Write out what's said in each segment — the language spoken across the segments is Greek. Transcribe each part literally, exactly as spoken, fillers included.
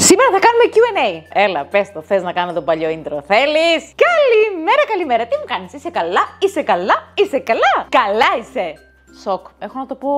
Σήμερα θα κάνουμε κιου εντ έι. Έλα, πες το, θες να κάνω το παλιό intro, θέλεις? Καλημέρα, καλημέρα, τι μου κάνεις, είσαι καλά, είσαι καλά, είσαι καλά, καλά είσαι. Σοκ, έχω να το πω,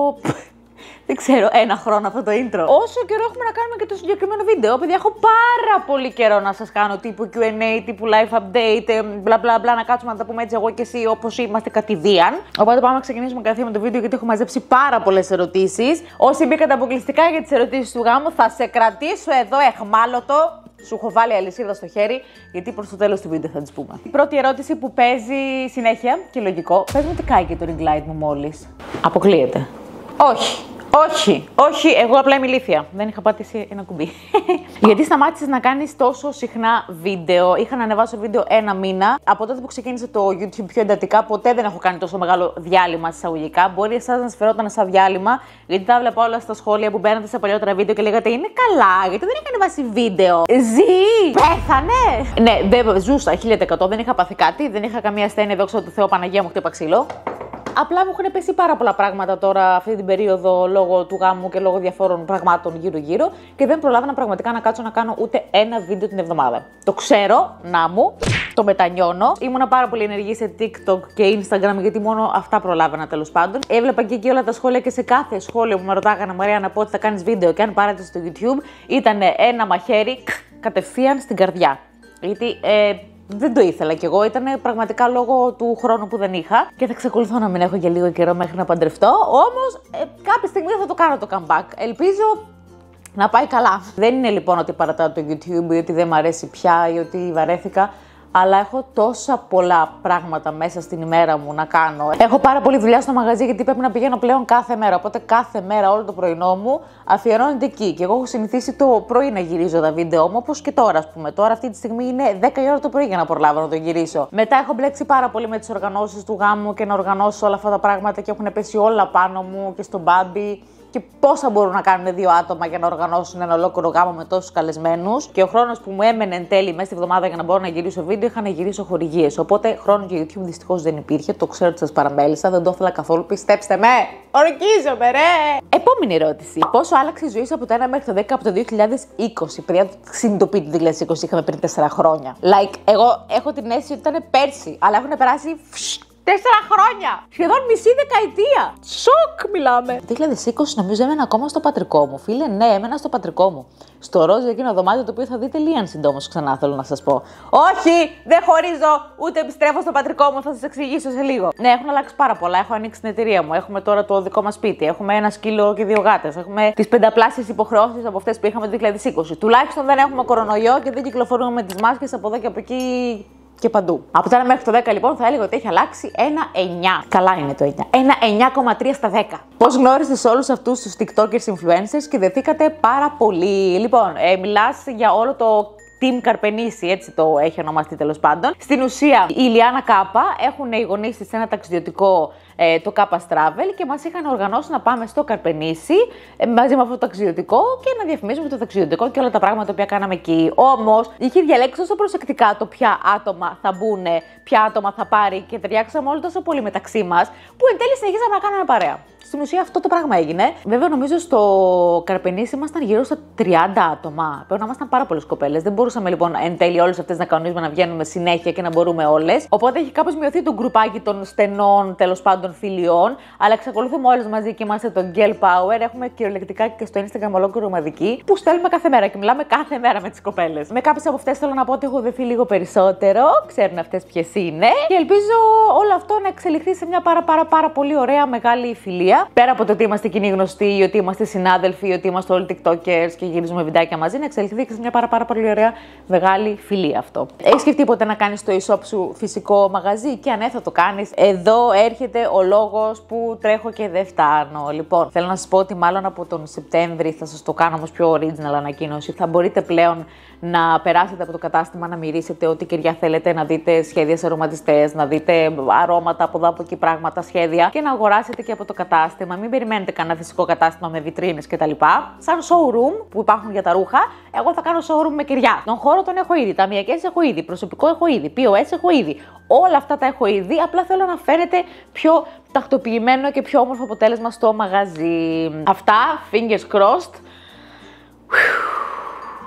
δεν ξέρω, ένα χρόνο αυτό το intro. Όσο καιρό έχουμε να κάνουμε και το συγκεκριμένο βίντεο, παιδιά, έχω πάρα πολύ καιρό να σας κάνω τύπου κιου εντ έι, τύπου live update, μπλα μπλα μπλα, να κάτσουμε να τα πούμε έτσι εγώ και εσύ όπως είμαστε κατηδίαν. Οπότε πάμε να ξεκινήσουμε κατευθείαν με το βίντεο γιατί έχω μαζέψει πάρα πολλές ερωτήσεις. Όσοι μπήκατε αποκλειστικά για τις ερωτήσεις του γάμου, θα σε κρατήσω εδώ εχμάλωτο. Σου έχω βάλει αλυσίδα στο χέρι, γιατί προς το τέλος του βίντεο θα τις πούμε. Η πρώτη ερώτηση που παίζει συνέχεια και λογικό, πες μου τι κάηκε το ring light μου μόλις. Αποκλείεται. Όχι. Όχι, όχι, εγώ απλά είμαι ηλίθια. Δεν είχα πατήσει ένα κουμπί. Γιατί σταμάτησες να κάνεις τόσο συχνά βίντεο? Είχα να ανεβάσω βίντεο ένα μήνα. Από τότε που ξεκίνησε το YouTube πιο εντατικά, ποτέ δεν έχω κάνει τόσο μεγάλο διάλειμμα εισαγωγικά. Μπορεί εσάς να σας φερόταν σαν διάλειμμα, γιατί τα βλέπα όλα στα σχόλια που μπαίνατε σε παλιότερα βίντεο και λέγατε είναι καλά, γιατί δεν έχει ανεβάσει βίντεο. Ζει! Πέθανε! Ναι, δεν ζούσα χίλια τοις εκατό, δεν είχα πάθει κάτι, δεν είχα καμία ασθένεια, δόξα τω Θεώ, Παναγία μου, χτύπα ξύλο. Απλά μου έχουν πέσει πάρα πολλά πράγματα τώρα αυτή την περίοδο λόγω του γάμου και λόγω διαφόρων πραγμάτων γύρω-γύρω και δεν προλάβαινα πραγματικά να κάτσω να κάνω ούτε ένα βίντεο την εβδομάδα. Το ξέρω, να μου, το μετανιώνω. Ήμουνα πάρα πολύ ενεργή σε TikTok και Instagram γιατί μόνο αυτά προλάβαινα τέλος πάντων. Έβλεπα και εκεί όλα τα σχόλια και σε κάθε σχόλιο που με ρωτάγανε Μαρία να πω ότι θα κάνεις βίντεο και αν πάρετε στο YouTube ήταν ένα μαχαίρι κατευθείαν στην καρδιά. Γιατί ε, δεν το ήθελα κι εγώ, ήταν πραγματικά λόγω του χρόνου που δεν είχα και θα εξακολουθώ να μην έχω για λίγο καιρό μέχρι να παντρευτώ. Όμως ε, κάποια στιγμή θα το κάνω το comeback. Ελπίζω να πάει καλά. Δεν είναι λοιπόν ότι παρατάω το YouTube ή ότι δεν μ' αρέσει πια ή ότι βαρέθηκα. Αλλά έχω τόσα πολλά πράγματα μέσα στην ημέρα μου να κάνω. Έχω πάρα πολλή δουλειά στο μαγαζί γιατί πρέπει να πηγαίνω πλέον κάθε μέρα. Οπότε κάθε μέρα όλο το πρωινό μου αφιερώνεται εκεί. Και εγώ έχω συνηθίσει το πρωί να γυρίζω τα βίντεο μου, όπως και τώρα, ας πούμε. Τώρα αυτή τη στιγμή είναι δέκα η ώρα το πρωί για να προλάβω να το γυρίσω. Μετά έχω μπλέξει πάρα πολύ με τις οργανώσεις του γάμου και να οργανώσω όλα αυτά τα πράγματα και έχουν πέσει όλα πάνω μου και στον μπάμπι. Και πόσα μπορούν να κάνουν δύο άτομα για να οργανώσουν ένα ολόκληρο γάμο με τόσους καλεσμένους. Και ο χρόνος που μου έμενε εν τέλει μέσα στη εβδομάδα για να μπορώ να γυρίσω βίντεο, είχα να γυρίσω χορηγίες. Οπότε χρόνο για YouTube δυστυχώς δεν υπήρχε. Το ξέρω ότι σας παραμέλησα, δεν το ήθελα καθόλου. Πιστέψτε με! Ορκίζομαι, ρε! Επόμενη ερώτηση. Πόσο άλλαξε η ζωή σου από το ένα μέχρι το δέκα από το δύο χιλιάδες είκοσι? Παιδιά, συνειδητοποιείτε το δύο χιλιάδες είκοσι είχαμε πριν τέσσερα χρόνια. Like, εγώ έχω την αίσθηση ότι ήταν πέρσι, αλλά έχουν περάσει τέσσερα χρόνια! Σχεδόν μισή δεκαετία! Σοκ μιλάμε! Το δύο χιλιάδες είκοσι νομίζω έμενα ακόμα στο πατρικό μου. Φίλε, ναι, έμενα στο πατρικό μου. Στο ροζ εκείνο δωμάτιο το οποίο θα δείτε λίγαν συντόμως ξανά, θέλω να σας πω. Όχι! Δεν χωρίζω! Ούτε επιστρέφω στο πατρικό μου, θα σας εξηγήσω σε λίγο. Ναι, έχουν αλλάξει πάρα πολλά. Έχω ανοίξει την εταιρεία μου. Έχουμε τώρα το δικό μας σπίτι. Έχουμε ένα σκύλο και δύο γάτες. Έχουμε τις πενταπλάσιες υποχρεώσεις από αυτές που είχαμε το δύο χιλιάδες είκοσι. Τουλάχιστον δεν έχουμε κορονοϊό και δεν κυκλοφορούμε με τις μάσκες από εδώ και από εκεί. Και παντού. Από το ένα μέχρι το δέκα λοιπόν θα έλεγα ότι έχει αλλάξει ένα εννιά. Καλά είναι το εννιά. Ένα εννιά κόμμα τρία στα δέκα. Πώς γνώρισες όλους αυτούς τους TikTokers influencers και δεθήκατε πάρα πολύ? Λοιπόν, ε, μιλάς για όλο το Team Καρπενήσι, έτσι το έχει ονομαστεί τέλος πάντων. Στην ουσία, η Ηλιάνα Κάπα έχουν οι γονείς της ένα ταξιδιωτικό, ε, το Κάπα Travel, και μας είχαν οργανώσει να πάμε στο Καρπενήσι ε, μαζί με αυτό το ταξιδιωτικό και να διαφημίσουμε το ταξιδιωτικό και όλα τα πράγματα που κάναμε εκεί. Όμως, είχε διαλέξει τόσο προσεκτικά το ποια άτομα θα μπουν, ποια άτομα θα πάρει και ταιριάξαμε όλοι τόσο πολύ μεταξύ μας, που εν τέλει συνεχίσαμε να κάνουμε παρέα. Στην ουσία αυτό το πράγμα έγινε. Βέβαια, νομίζω στο Καρπενήσι ήμασταν γύρω στα τριάντα άτομα. Πρέπει να ήμασταν πάρα πολλές κοπέλες. Δεν μπορούσαμε λοιπόν εν τέλει όλες αυτές να κανονίζουμε να βγαίνουμε συνέχεια και να μπορούμε όλες. Οπότε έχει κάπως μειωθεί το γκρουπάκι των στενών τέλος πάντων φιλιών. Αλλά εξακολουθούμε όλες μαζί και είμαστε το Girl Power. Έχουμε κυριολεκτικά και στο Instagram ολόκληρο ομαδική που στέλνουμε κάθε μέρα και μιλάμε κάθε μέρα με τις κοπέλες. Με κάποιες από αυτές θέλω να πω ότι έχω δεθεί λίγο περισσότερο. Ξέρουν αυτές ποιες είναι. Και ελπίζω όλο αυτό να εξελιχθεί σε μια πάρα πάρα πάρα πολύ ωραία μεγάλη φιλία. Πέρα από το ότι είμαστε κοινοί γνωστοί, ότι είμαστε συνάδελφοι, ότι είμαστε όλοι TikTokers και γυρίζουμε βιντεάκια μαζί, να εξελιχθεί και σε μια πάρα, πάρα πολύ ωραία μεγάλη φιλία αυτό. Έχεις σκεφτεί ποτέ να κάνεις το e-shop σου φυσικό μαγαζί? Και αν ναι, θα το κάνεις. Εδώ έρχεται ο λόγος που τρέχω και δεν φτάνω. Λοιπόν, θέλω να σας πω ότι μάλλον από τον Σεπτέμβρη θα σας το κάνω όμως πιο original ανακοίνωση. Θα μπορείτε πλέον να περάσετε από το κατάστημα, να μυρίσετε ό,τι κεριά θέλετε, να δείτε σχέδια σε αρωματιστές, να δείτε αρώματα από εδώ από εκεί πράγματα, σχέδια και να αγοράσετε και από το κατάστημα. Μην περιμένετε κανένα φυσικό κατάστημα με βιτρίνες κτλ. Σαν showroom που υπάρχουν για τα ρούχα, εγώ θα κάνω showroom με κεριά. Τον χώρο τον έχω ήδη, ταμιακές έχω ήδη, προσωπικό έχω ήδη, πι ο ες έχω ήδη. Όλα αυτά τα έχω ήδη. Απλά θέλω να φαίνεται πιο τακτοποιημένο και πιο όμορφο αποτέλεσμα στο μαγαζί. Αυτά, fingers crossed.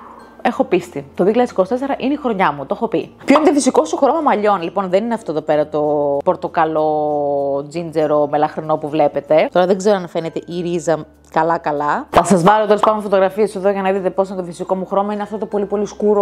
Έχω πίστη. Το δύο χιλιάδες είκοσι τέσσερα είναι η χρονιά μου, το έχω πει. Ποιο είναι το φυσικό σου χρώμα μαλλιών? Λοιπόν, δεν είναι αυτό εδώ πέρα το πορτοκαλό τζίντζερο μελαχρινό που βλέπετε. Τώρα δεν ξέρω αν φαίνεται η ρίζα καλά-καλά. Θα σας βάλω τέλος πάντων φωτογραφίες εδώ για να δείτε πώς είναι το φυσικό μου χρώμα. Είναι αυτό το πολύ πολύ σκούρο,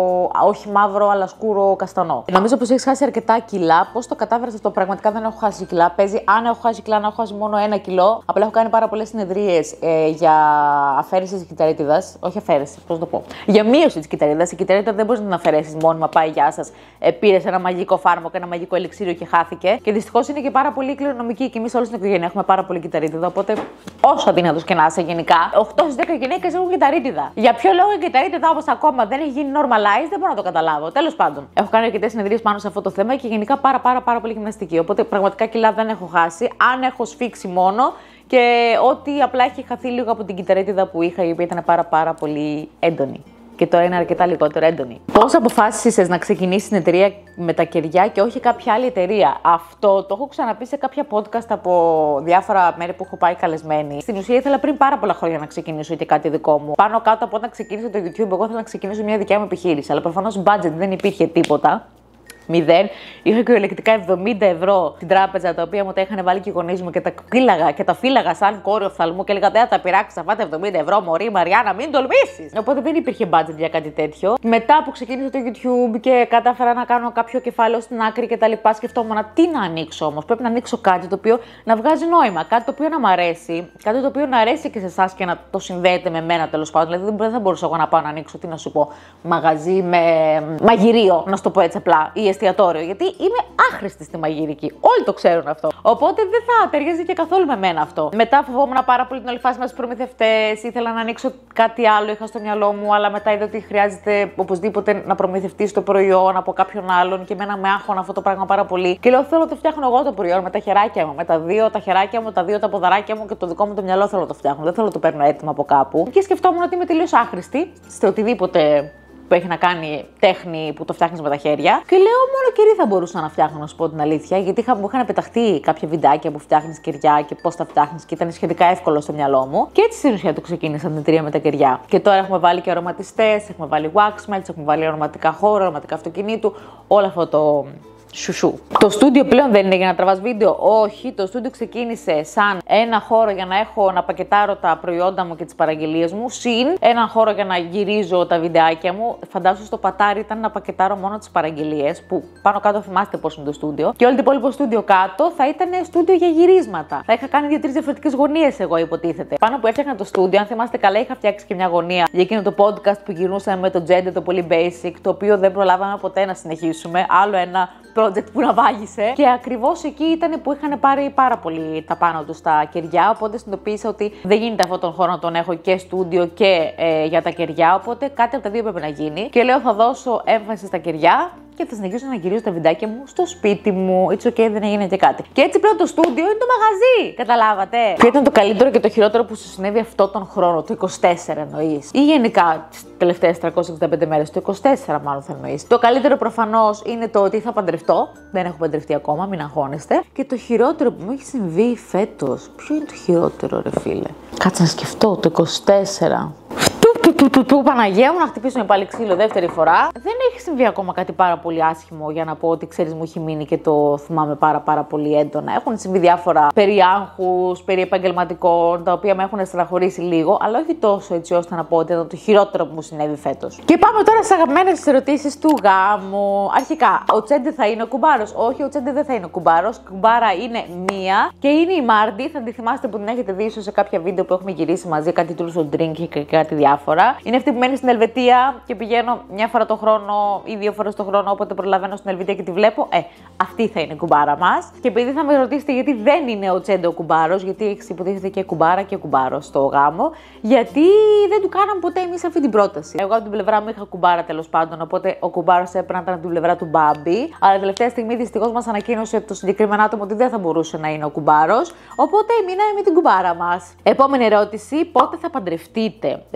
όχι μαύρο, αλλά σκούρο καστανό. Νομίζω πως έχεις χάσει αρκετά κιλά. Πώς το κατάφερες αυτό? Πραγματικά δεν έχω χάσει κιλά. Παίζει αν έχω χάσει κιλά, να έχω χάσει μόνο ένα κιλό. Απλά έχω κάνει πάρα πολλές συνεδρίες ε, για αφαίρεση της κυταρίτιδας. Όχι αφαίρεση, πώς το πω. Για μείωση της κυταρίτιδας. Η κυταρίτιδα δεν μπορείς να την αφαιρέσεις μόνιμα. Πάει, γεια σας. Ε, πήρες ένα μαγικό φάρμακο, ένα μαγικό ελιξίριο και χάθηκε. Και δυστυχώς είναι και πάρα πολύ κληρονομική. Και εμείς όλη στην οικογένεια έχουμε πάρα πολύ κυταρίτιδα. Οπότε όσο αδύνατος και να είσαι γενικά, οκτώ στις δέκα γυναίκες έχουν κυταρίτιδα. Για ποιο λόγο η κυταρίτιδα όμως ακόμα δεν έχει γίνει normalized, δεν μπορώ να το καταλάβω. Τέλος πάντων, έχω κάνει αρκετές συνεδρίες πάνω σε αυτό το θέμα και γενικά πάρα πάρα πάρα πολύ γυμναστική. Οπότε πραγματικά κιλά δεν έχω χάσει. Αν έχω σφίξει μόνο και ότι απλά έχει χαθεί λίγο από την κυταρίτιδα που είχα, η οποία ήταν πάρα πάρα πολύ έντονη. Και τώρα είναι αρκετά λιγότερο έντονη. Πώς αποφάσισες να ξεκινήσεις την εταιρεία με τα κεριά και όχι κάποια άλλη εταιρεία? Αυτό το έχω ξαναπεί σε κάποια podcast από διάφορα μέρη που έχω πάει καλεσμένη. Στην ουσία ήθελα πριν πάρα πολλά χρόνια να ξεκινήσω και κάτι δικό μου. Πάνω κάτω από όταν ξεκίνησα το YouTube, εγώ ήθελα να ξεκινήσω μια δικιά μου επιχείρηση. Αλλά προφανώς budget δεν υπήρχε τίποτα. Μηδέν. Είχα κυριολεκτικά εβδομήντα ευρώ στην τράπεζα, τα οποία μου τα είχαν βάλει και οι γονείς μου και τα φύλαγα και τα φύλαγα σαν κόριο οφθαλμού και έλεγα: δεν θα τα πειράξει αυτά τα εβδομήντα ευρώ, μωρή Μαριάννα, μην τολμήσεις. Οπότε δεν υπήρχε budget για κάτι τέτοιο. Μετά που ξεκίνησα το YouTube και κατάφερα να κάνω κάποιο κεφάλαιο στην άκρη και τα λοιπά, σκεφτόμουν τι να ανοίξω όμως. Πρέπει να ανοίξω κάτι το οποίο να βγάζει νόημα, κάτι το οποίο να μ' αρέσει, κάτι το οποίο να αρέσει και σε εσάς και να το συνδέεται με μένα τέλος πάντων. Δηλαδή δεν θα μπορούσα εγώ να πάω να ανοίξω, τι να σου πω, μαγαζί με μαγειρίο, να σου το πω έτσι απλά, ή εστιατόριο, γιατί είμαι άχρηστη στη μαγειρική. Όλοι το ξέρουν αυτό. Οπότε δεν θα ταιριάζει και καθόλου με μένα αυτό. Μετά φοβόμουν πάρα πολύ την όλη φάση με τους προμηθευτές. Ήθελα να ανοίξω κάτι άλλο, είχα στο μυαλό μου, αλλά μετά είδα ότι χρειάζεται οπωσδήποτε να προμηθευτείς το προϊόν από κάποιον άλλον και εμένα με άγχωνα αυτό το πράγμα πάρα πολύ. Και λέω: θέλω να το φτιάχνω εγώ το προϊόν με τα χεράκια μου, με τα δύο τα χεράκια μου, τα δύο τα ποδαράκια μου και το δικό μου το μυαλό θέλω να το φτιάχνω. Δεν θέλω να το παίρνω έτοιμο από κάπου. Και σκεφτόμουν ότι είμαι τελείως άχρηστη σε οτιδήποτε που έχει να κάνει τέχνη που το φτιάχνεις με τα χέρια. Και λέω: μόνο κερί θα μπορούσα να φτιάχνω, να σου πω την αλήθεια. Γιατί είχα, μου είχαν πεταχτεί κάποια βιντεάκια που φτιάχνεις κεριά και πώς τα φτιάχνεις και ήταν σχετικά εύκολο στο μυαλό μου. Και έτσι στην ουσία το ξεκίνησα την εταιρεία με τα κεριά. Και τώρα έχουμε βάλει και αρωματιστές, έχουμε βάλει wax melts, έχουμε βάλει αρωματικά χώρο, αρωματικά αυτοκινήτου, όλο αυτό το σουσού. Το στούντιο πλέον δεν είναι για να τραβάς βίντεο. Όχι, το στούντιο ξεκίνησε σαν ένα χώρο για να έχω να πακετάρω τα προϊόντα μου και τις παραγγελίες μου, συν ένα χώρο για να γυρίζω τα βιντεάκια μου. Φαντάσου στο πατάρι ήταν να πακετάρω μόνο τις παραγγελίες, που πάνω κάτω θυμάστε πώς είναι το στούντιο. Και όλο το υπόλοιπο στούντιο κάτω θα ήταν στούντιο για γυρίσματα. Θα είχα κάνει δύο-τρεις διαφορετικές γωνίες, εγώ υποτίθεται. Πάνω που έφτιαχνα το στούντιο, αν θυμάστε καλά, είχα φτιάξει και μια γωνία για εκείνο το podcast που γυρνούσαμε με το Τζέντε, το πολύ basic, το οποίο δεν προλάβαμε ποτέ να συνεχίσουμε. Άλλο ένα project που ναυάγησε. Και ακριβώς εκεί ήταν που είχαν πάρει πάρα πολύ τα πάνω του τα κεριά. Οπότε συνειδητοποίησα ότι δεν γίνεται αυτόν τον χώρο να τον έχω και στούντιο και ε, για τα κεριά. Οπότε κάτι από τα δύο πρέπει να γίνει. Και λέω: θα δώσω έμφαση στα κεριά και θα συνεχίσω να γυρίζω τα βιντεάκια μου στο σπίτι μου. It's okay, δεν έγινε και κάτι. Και έτσι πλέον το στούντιο είναι το μαγαζί. Καταλάβατε. Ποιο ήταν το καλύτερο και το χειρότερο που σου συνέβη αυτό τον χρόνο, το είκοσι τέσσερα εννοείς? Ή γενικά τις τελευταίες τριακόσιες εξήντα πέντε μέρες, το είκοσι τέσσερα μάλλον θα εννοείς? Το καλύτερο προφανώς είναι το ότι θα παντρευτώ. Δεν έχω παντρευτεί ακόμα, μην αγχώνεστε. Και το χειρότερο που μου έχει συμβεί φέτος. Ποιο είναι το χειρότερο, ρε φίλε? Κάτσε να σκεφτώ. Το είκοσι τέσσερα. Του, του, του, του Παναγία μου, να χτυπήσουμε πάλι ξύλο δεύτερη φορά. Δεν έχει συμβεί ακόμα κάτι πάρα πολύ άσχημο για να πω ότι ξέρεις μου έχει μείνει και το θυμάμαι πάρα πάρα πολύ έντονα. Έχουν συμβεί διάφορα περί άγχους, περί επαγγελματικών, τα οποία με έχουν στεναχωρήσει λίγο, αλλά όχι τόσο έτσι ώστε να πω ότι ήταν το χειρότερο που μου συνέβη φέτος. Και πάμε τώρα στις αγαπημένες ερωτήσεις του γάμου. Αρχικά, ο Τσέντε θα είναι ο κουμπάρος? Όχι, ο Τσέντε δεν θα είναι ο κουμπάρος. Κουμπάρα είναι μία και είναι η Μάρντι. Θα τη θυμάστε που την έχετε δει ίσως σε κάποια βίντεο που έχουμε γυρίσει μαζί, κάτι τούλο drink και κάτι διάφορα. Είναι αυτή που μένει στην Ελβετία και πηγαίνω μια φορά το χρόνο ή δύο φορές το χρόνο, όποτε προλαβαίνω στην Ελβετία και τη βλέπω. Ε, αυτή θα είναι η κουμπάρα μας. Και επειδή θα με ρωτήσετε γιατί δεν είναι ο Τσέντε ο κουμπάρος, γιατί έχει υποτίθεται και κουμπάρα και κουμπάρος στο γάμο, γιατί δεν του κάναμε ποτέ εμείς αυτή την πρόταση. Εγώ από την πλευρά μου είχα κουμπάρα τέλος πάντων, οπότε ο κουμπάρος έπρεπε να ήταν από την πλευρά του Μπάμπη. Αλλά τελευταία στιγμή δυστυχώς μας ανακοίνωσε το συγκεκριμένο άτομο ότι δεν θα μπορούσε να είναι ο κουμπάρος. Οπότε μείναμε με την κουμπάρα μας. Επόμενη ερώτηση: πότε θα παντρευτείτε? Λοιπόν,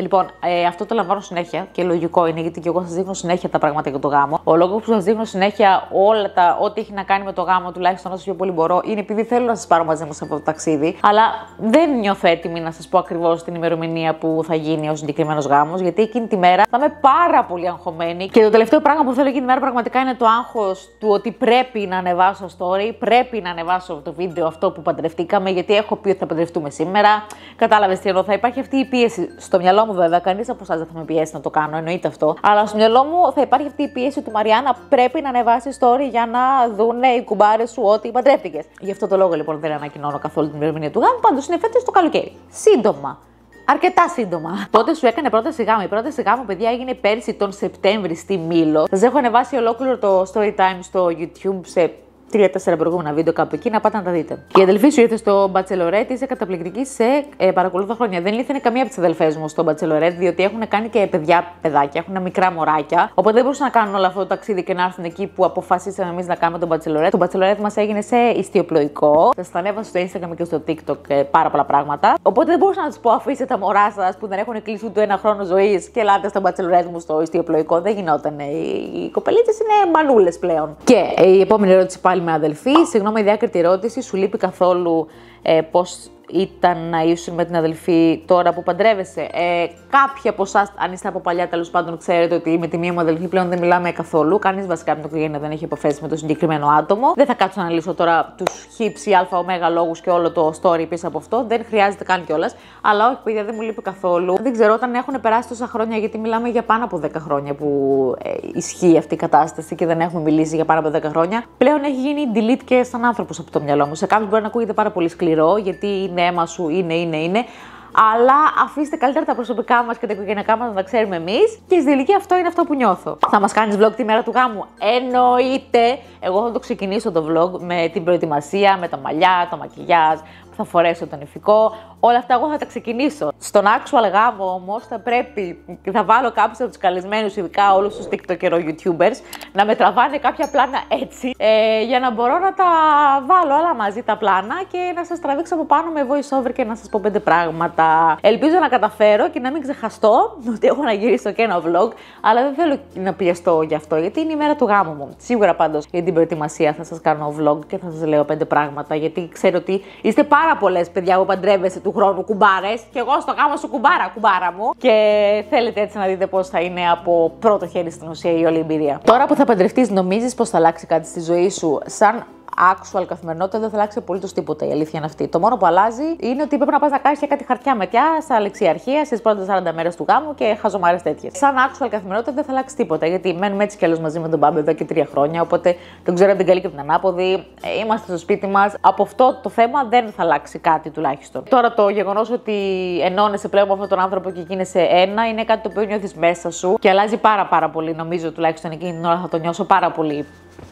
Ε, αυτό το λαμβάνω συνέχεια και λογικό είναι, γιατί και εγώ σας δείχνω συνέχεια τα πράγματα για το γάμο. Ο λόγος που σας δείχνω συνέχεια όλα τα, ό,τι έχει να κάνει με το γάμο, τουλάχιστον όσο πιο πολύ μπορώ, είναι επειδή θέλω να σας πάρω μαζί μου σε αυτό το ταξίδι. Αλλά δεν νιώθω έτοιμη να σας πω ακριβώς την ημερομηνία που θα γίνει ο συγκεκριμένος γάμος, γιατί εκείνη τη μέρα θα είμαι πάρα πολύ αγχωμένη. Και το τελευταίο πράγμα που θέλω εκείνη τη μέρα πραγματικά είναι το άγχος του ότι πρέπει να ανεβάσω story, πρέπει να ανεβάσω το βίντεο αυτό που παντρευτήκαμε, γιατί έχω πει ότι θα παντρευτούμε σήμερα. Κατάλαβες τι εννοώ, θα υπάρχει αυτή η πίεση. Στο μυαλό μου, βέβαια, κανείς από εσάς δεν θα με πιέσει να το κάνω, εννοείται αυτό. Αλλά στο μυαλό μου θα υπάρχει αυτή η πίεση του Μαριάννα, πρέπει να ανεβάσει story για να δούνε οι κουμπάρες σου ότι παντρεύτηκες. Γι' αυτό το λόγο λοιπόν δεν ανακοινώνω καθόλου την ημερομηνία του γάμου, πάντως είναι φέτος το καλοκαίρι. Σύντομα. Αρκετά σύντομα. Πότε σου έκανε πρόταση γάμου? Η πρόταση γάμου, παιδιά, έγινε πέρσι τον Σεπτέμβρη στη Μήλο. Σας έχω ανεβάσει ολόκληρο το story time στο YouTube σε τρία τέσσερα προηγούμενα βίντεο κάπου εκεί, να πάτε να τα δείτε. Η αδελφή σου ήρθε στο Bachelorette, είσαι καταπληκτική, σε ε, παρακολουθώ χρόνια. Δεν ήρθε καμία από τις αδελφές μου στο Bachelorette, διότι έχουν κάνει και παιδιά, παιδάκια, έχουν μικρά μωράκια. Οπότε δεν μπορούσαν να κάνουν όλο αυτό το ταξίδι και να έρθουν εκεί που αποφασίσαμε εμείς να κάνουμε τον Bachelorette. Το Bachelorette μας έγινε σε ιστιοπλοϊκό. Σας τα ανέβασα στο Instagram και στο TikTok ε, πάρα πολλά πράγματα. Οπότε δεν μπορούσα να σας πω, αφήστε τα μωρά σας που δεν έχουν κλείσει ούτε ένα χρόνο ζωής και ελάτε στο Bachelorette μου στο ιστιοπλοϊκό. Δεν γινόταν. Οι κοπελίτσες είναι μανούλες πλέον. Και ε, η επόμενη ερώτηση πάλι με αδελφή. Συγγνώμη, διάκριτη ερώτηση. Σου λείπει καθόλου ε, πώς ήταν να ήσουν με την αδελφή τώρα που παντρεύεσαι? Ε, κάποιοι από εσάς, αν είστε από παλιά, τέλος πάντων, ξέρετε ότι με τη μία μου αδελφή πλέον δεν μιλάμε καθόλου. Κανείς βασικά από την οικογένεια δεν έχει επαφές με το συγκεκριμένο άτομο. Δεν θα κάτσω να λύσω τώρα τους χύψη αλφα ωμέγα λόγους και όλο το story πίσω από αυτό. Δεν χρειάζεται καν κιόλας. Αλλά όχι, παιδιά, δεν μου λείπει καθόλου. Δεν ξέρω όταν έχουν περάσει τόσα χρόνια, γιατί μιλάμε για πάνω από δέκα χρόνια που ε, ισχύει αυτή η κατάσταση και δεν έχουμε μιλήσει για πάνω από δέκα χρόνια. Πλέον έχει γίνει delete και σαν άνθρωπος από το μυαλό μου. Σε κάποιους μπορεί να ακούγεται πάρα πολύ σκληρό, γιατί είναι αίμα σου, είναι, είναι, είναι. Αλλά αφήστε καλύτερα τα προσωπικά μας και τα οικογενειακά μας να τα ξέρουμε εμείς. Και στη τελική αυτό είναι αυτό που νιώθω. Θα μας κάνεις vlog τη μέρα του γάμου? Εννοείται! Εγώ θα το ξεκινήσω το vlog με την προετοιμασία, με τα μαλλιά, το μακιγιάζ, που θα φορέσω τον ηφικό. Όλα αυτά εγώ θα τα ξεκινήσω. Στον actual γάμο όμως θα πρέπει, θα βάλω κάποιους από τους καλεσμένους, ειδικά όλους τους TikTokers, YouTubers, να με τραβάνε κάποια πλάνα έτσι, ε, για να μπορώ να τα βάλω όλα μαζί τα πλάνα και να σας τραβήξω από πάνω με voice over και να σας πω πέντε πράγματα. Ελπίζω να καταφέρω και να μην ξεχαστώ ότι έχω να γυρίσω και ένα vlog, αλλά δεν θέλω να πιεστώ γι' αυτό, γιατί είναι η μέρα του γάμου μου. Σίγουρα πάντως για την προετοιμασία θα σας κάνω vlog και θα σας λέω πέντε πράγματα, γιατί ξέρω ότι είστε πάρα πολλές παιδιά που παντρεύεστε του χρόνου κουμπάρες, και εγώ στο γάμο σου κουμπάρα, κουμπάρα μου. Και θέλετε έτσι να δείτε πώς θα είναι από πρώτο χέρι στην ουσία η όλη εμπειρία. Τώρα που θα παντρευτείς, νομίζεις πως θα αλλάξει κάτι στη ζωή σου σαν actual καθημερινότητα? Δεν θα αλλάξει απολύτως τίποτα, η αλήθεια είναι αυτή. Το μόνο που αλλάζει είναι ότι πρέπει να πας να κάνεις και κάτι χαρτιά μετιά στα λεξιαρχεία στις πρώτες σαράντα μέρες του γάμου και χαζομάρες τέτοιες. Σαν actual καθημερινότητα δεν θα αλλάξει τίποτα, γιατί μένουμε έτσι κι αλλιώς μαζί με τον Μπάμπη εδώ και τρία χρόνια. Οπότε τον ξέρω από την καλή και από την ανάποδη. Είμαστε στο σπίτι μας. Από αυτό το θέμα δεν θα αλλάξει κάτι τουλάχιστον. Τώρα το γεγονός ότι ενώνεσαι πλέον με αυτόν τον άνθρωπο και γίνεσαι ένα είναι κάτι το οποίο νιώθεις μέσα σου και αλλάζει πάρα πάρα πολύ. Νομίζω τουλάχιστον εκείνη την ώρα θα το νιώσω πάρα πολύ.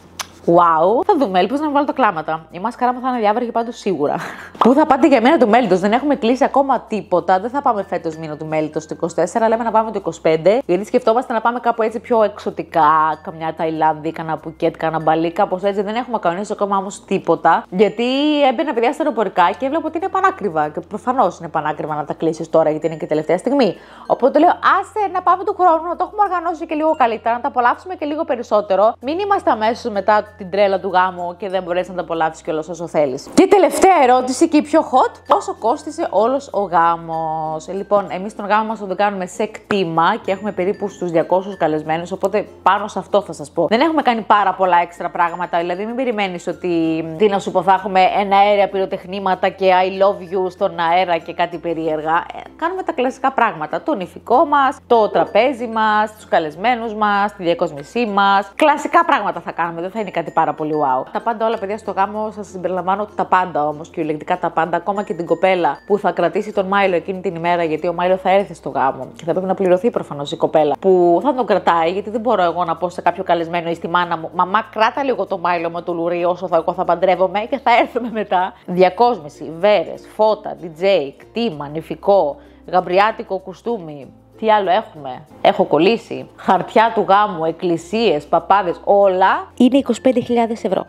Wow, θα δούμε, ελπίζω να βάλω τα κλάματα. Η μάσκαρά μου θα είναι διάβρεχη πάντως σίγουρα. Πού θα πάτε για μένα του μέλιτος? Δεν έχουμε κλείσει ακόμα τίποτα. Δεν θα πάμε φέτος μήνα του μέλιτος το είκοσι τέσσερα, λέμε να πάμε το είκοσι πέντε. Γιατί σκεφτόμαστε να πάμε κάπου έτσι πιο εξωτικά. Καμιά Ταϊλάνδη, κανένα Πουκέτ, κανένα Μπαλί, κάπως έτσι. Δεν έχουμε κανονίσει ακόμα όμως τίποτα. Γιατί έμπαινα παιδιά στα αεροπορικά και έβλεπα ότι είναι πανάκριβα. Και προφανώς είναι πανάκριβα να τα κλείσει τώρα, γιατί είναι και τελευταία στιγμή. Οπότε λέω, άσε να πάμε του χρόνου, να το έχουμε οργανώσει και λίγο καλύτερα, να τα απολαύσουμε και λίγο περισσότερο. Μην είμαστε αμέσως μετά την τρέλα του γάμου και δεν μπορέσει να τα απολαύσει κιόλας όσο θέλεις. Και τελευταία ερώτηση και η πιο hot: πόσο κόστισε όλος ο γάμος? Λοιπόν, εμείς τον γάμο μας θα τον κάνουμε σε κτήμα και έχουμε περίπου στους διακόσιους καλεσμένους. Οπότε πάνω σε αυτό θα σας πω. Δεν έχουμε κάνει πάρα πολλά έξτρα πράγματα. Δηλαδή, μην περιμένεις ότι τι να σου πω, θα έχουμε ένα αέρια πυροτεχνήματα και I love you στον αέρα και κάτι περίεργα. Ε, κάνουμε τα κλασικά πράγματα. Το νηφικό μας, το τραπέζι μας, τους καλεσμένους μας, τη διακόσμησή μας. Κλασικά πράγματα θα κάνουμε. Δεν θα είναι κάτι πάρα πολύ wow. Τα πάντα όλα, παιδιά, στο γάμο σας συμπεριλαμβάνω τα πάντα όμως, κυριολεκτικά τα πάντα. Ακόμα και την κοπέλα που θα κρατήσει τον Μάιλο εκείνη την ημέρα, γιατί ο Μάιλο θα έρθει στο γάμο και θα πρέπει να πληρωθεί προφανώς η κοπέλα που θα τον κρατάει, γιατί δεν μπορώ εγώ να πω σε κάποιο καλεσμένο ή στη μάνα μου: μαμά, κράτα λίγο το Μάιλο με το λουρί όσο θα, εγώ θα παντρεύομαι και θα έρθουμε μετά. Διακόσμηση, βέρες, φώτα, ντι τζέι, κτήμα, νηφικό, γαμπριάτικο κουστούμι. Τι άλλο έχουμε? Έχω κολλήσει. Χαρτιά του γάμου, εκκλησίες, παπάδες, όλα είναι είκοσι πέντε χιλιάδες ευρώ.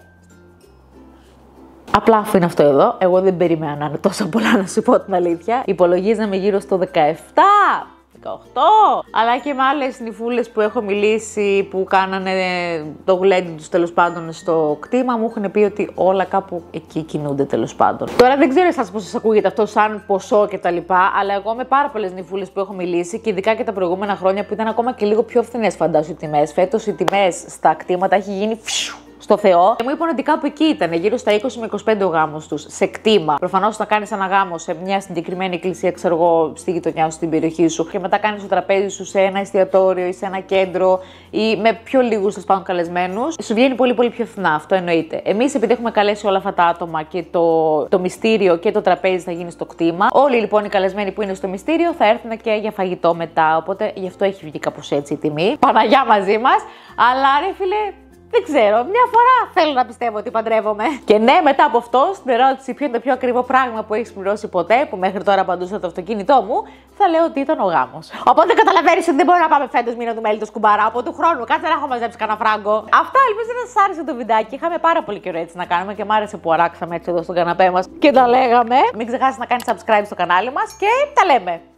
Απλά αφήνω αυτό εδώ. Εγώ δεν περίμενα να είναι τόσο πολλά, να σου πω την αλήθεια. Υπολογίζαμε γύρω στο δεκαεπτά. δεκαοκτώ. Αλλά και με άλλες νυφούλες που έχω μιλήσει που κάνανε το γλέντι τους τέλος πάντων στο κτήμα, μου έχουν πει ότι όλα κάπου εκεί κινούνται τέλος πάντων. Τώρα δεν ξέρω εσάς πώς σας ακούγεται αυτό σαν ποσό κτλ. Αλλά εγώ με πάρα πολλές νυφούλες που έχω μιλήσει και ειδικά και τα προηγούμενα χρόνια που ήταν ακόμα και λίγο πιο φθηνές, φαντάσου οι τιμές. Φέτος οι τιμές στα κτήματα έχει γίνει φιου στο Θεό. Και μου είπαν ότι κάπου εκεί ήταν, γύρω στα είκοσι με είκοσι πέντε ο γάμος τους, σε κτήμα. Προφανώς θα κάνεις ένα γάμο σε μια συγκεκριμένη εκκλησία, ξέρω εγώ, στη γειτονιά σου, στην περιοχή σου, και μετά κάνεις το τραπέζι σου σε ένα εστιατόριο ή σε ένα κέντρο ή με πιο λίγους τέλος πάντων καλεσμένους. Σου βγαίνει πολύ πολύ πιο φθηνά, αυτό εννοείται. Εμείς, επειδή έχουμε καλέσει όλα αυτά τα άτομα και το, το μυστήριο και το τραπέζι θα γίνει στο κτήμα, όλοι λοιπόν οι καλεσμένοι που είναι στο μυστήριο θα έρθουν και για φαγητό μετά. Οπότε γι' αυτό έχει βγει κάπως έτσι η τιμή. Παναγιά μαζί μας, αλλά ρε φίλε. Δεν ξέρω, μια φορά θέλω να πιστεύω ότι παντρεύομαι. Και ναι, μετά από αυτό, στην ερώτηση ποιο είναι το πιο ακριβό πράγμα που έχεις πληρώσει ποτέ, που μέχρι τώρα απαντούσα το αυτοκίνητό μου, θα λέω ότι ήταν ο γάμος. Οπότε καταλαβαίνεις ότι δεν μπορεί να πάμε φέτος μήνα του μέλη το σκουμπαρά από του χρόνου. Κάτσε να έχω μαζέψει κανένα φράγκο. Αυτά, ελπίζω να σας άρεσε το βιντεάκι. Είχαμε πάρα πολύ καιρό έτσι να κάνουμε και μ' άρεσε που αράξαμε έτσι εδώ στον καναπέ μας και τα λέγαμε. Μην ξεχάσεις να κάνεις subscribe στο κανάλι μας και τα λέμε.